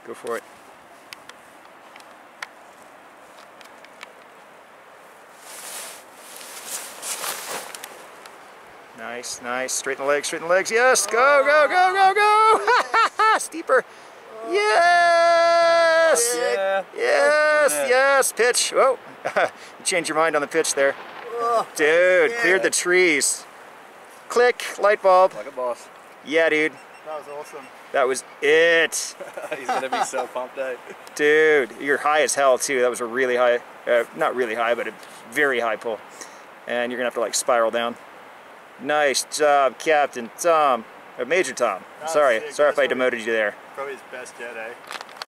Go for it. Nice, nice. Straighten the legs, straighten the legs. Yes, go, go, go, go, go. Steeper. Yes. Yeah. Yes, yes. Pitch. Whoa. You changed your mind on the pitch there. Dude, cleared the trees. Click, light bulb. Like a boss. Yeah, dude. That was awesome. That was it. He's gonna be so pumped out. Dude, you're high as hell too. That was a really high, not really high, but a very high pull. And you're gonna have to like spiral down. Nice job, Captain Tom. Major Tom. Sorry if I demoted you there. Probably his best jet, eh?